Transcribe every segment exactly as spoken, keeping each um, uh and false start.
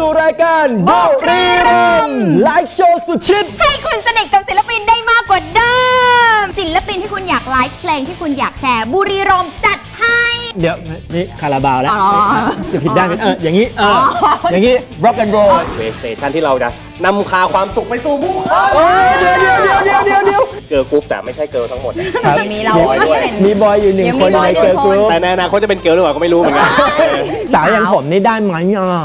รายการบุรีรัมย์ไลฟ์โชว์สุดชิดให้คุณสนิทกับศิลปินได้มากกว่าเดิมศิลปินที่คุณอยากไลฟ์เพลงที่คุณอยากแชร์บุรีรัมย์จัดให้เดี๋ยวนี่คาราบาวแล้วจะผิดด้านกันเอออย่างนี้เอออย่างนี้ rock and roll เวสเตชันที่เราจะนำพาความสุขไปสู่ผู้คนเดี๋ยวเดี๋ยวเดี๋ยวเดี๋ยวเดี๋ยวเดี๋ยวเกิร์ลกรุ๊ปแต่ไม่ใช่เกิร์ลทั้งหมดมีเรามีบอยอยู่หนึ่งคนในเกิร์ลกรุ๊ปแต่ในอนาคตจะเป็นเกิร์ลหรือเปล่าก็ไม่รู้เหมือนกันสาวอย่างผมนี่ได้ไหมอ่ะ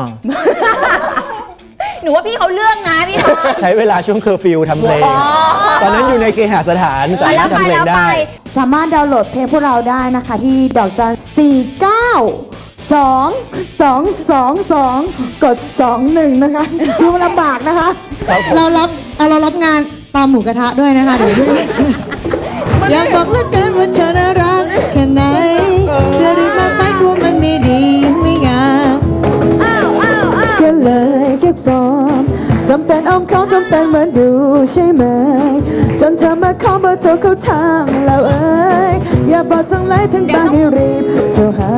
หนูว่าพี่เขาเลือกนะพี่เขาใช้เวลาช่วงเคอร์ฟิวทำเพลงตอนนั้นอยู่ในเคหสถานสามารถทำเพลงได้สามารถดาวน์โหลดเพลงพวกเราได้นะคะที่ดอกจันสี่เก้าสองสองสองสองกดสองหนึ่งนะคะดูลำบากนะคะเรารับเรารับงานตามหมูกระทะด้วยนะคะเดี๋ยวอยากบอกเหลือเกินว่าเธอน่ารักแค่ไหนจะรีบมาไปกลัวมันไม่ดีไม่งามก็เลยแค่ฟอร์มจำเป็นอ้อมค้อมจำเป็นเหมือนดูใช่ไหมจนเธอมาขอเบอร์โทรเขาทางแล้วเอ้ยอย่าบอกจังเลยถึงบ้านให้รีบโทรหา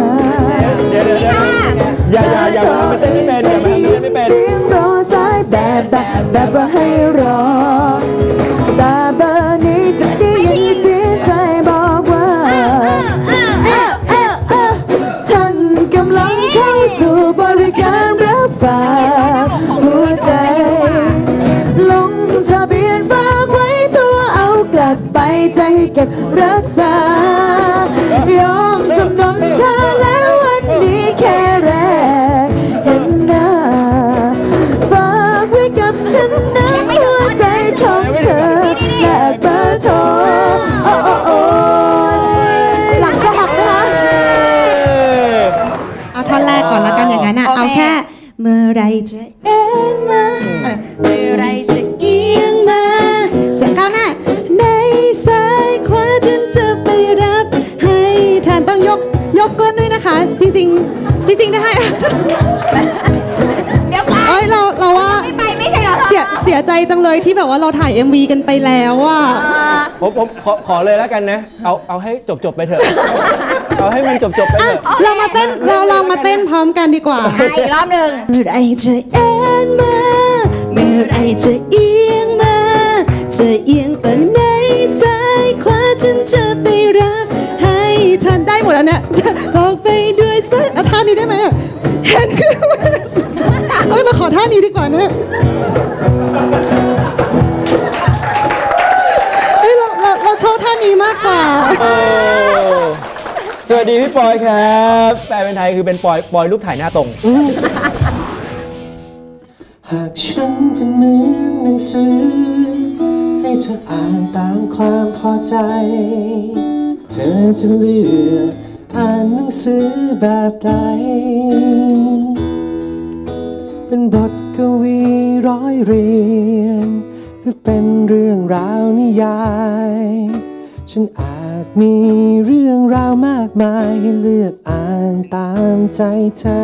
อย่าอย่าอย่าทำไม่เป็นอย่าทำไม่เป็นเสียงรอสายแบบแบบแบบว่าให้รอแต่เบอร์นี้จะได้ยินเสียงใจบอกว่าท่านกำลังเข้าสู่บริการรับฝากหัวใจลงทะเบียนฝากไว้ตัวเอากลับไปใจเก็บรักษายอมจำนนเธอแล้ววันนี้แค่แรกเห็นหน้าฝากไว้กับฉันนะหัวใจของเธอแลกเบอร์โทรโอ้โอ้โอ้หลังจะหักนะคะเอาท่อนแรกก่อนละกันอย่างนั้นนะเอาแค่เมื่อไรจะเอ็นมาเมื่อไรจะเอียงมาจะเข้าหน้าในซ้ายขวาฉันจะไปรับให้แทนต้องยกยกก้นด้วยนะคะจริงจริงจริงๆได้เดี๋ยวก่อนเอ้ยเราเราว่าไม่ไปไม่ใช่เหรอเสียเสียใจจังเลยที่แบบว่าเราถ่าย เอ็ม วี กันไปแล้วอ่ะผมผมขอขอเลยแล้วกันนะเอาเอาให้จบจบไปเถอะเอาให้มันจบจบไปเถอะเรามาเต้นเราลองมาเต้นพร้อมกันดีกว่าอีกรอบหนึ่งเมื่อไรจะเอ็นมาเมื่อไรจะเอียงมาจะเอียงฝั่งไหนซ้ายขวาฉันจะไปรับให้ทันได้หมดแล้วเนี่ยบอกไปด้วยซ้ายท่านี้ได้ไหมเห็นคือเออเราขอท่านี้ดีกว่านะเฮ้ยเราเราเราชอบท่านี้มากกว่าสวัสดีพี่ปอยครับแปลเป็นไทยคือเป็นปอยปอยรูปถ่ายหน้าตรงหากฉันเป็นเหมือนหนังสือให้เธออ่านตามความพอใจเธอจะเลือกอ่านหนังสือแบบใดเป็นบทกวีร้อยเรียงหรือเป็นเรื่องราวนิยายฉันอาจมีเรื่องราวมากมายให้เลือกอ่านตามใจเธอ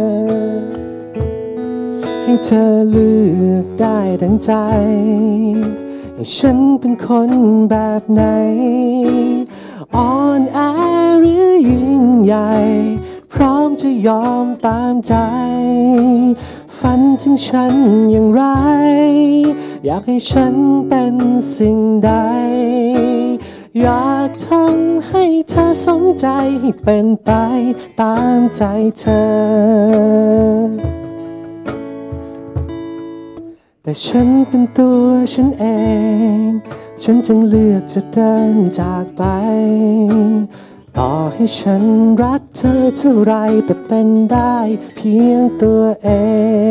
ให้เธอเลือกได้ดังใจให้ฉันเป็นคนแบบไหนอ่อนแอหรือยิ่งใหญ่พร้อมจะยอมตามใจฝันถึงฉันอย่างไรอยากให้ฉันเป็นสิ่งใดอยากทำให้เธอสมใจให้เป็นไปตามใจเธอแต่ฉันเป็นตัวฉันเองฉันจึงเลือกจะเดินจากไปต่อให้ฉันรักเธอเท่าไรแต่เป็นได้เพียงตัวเอง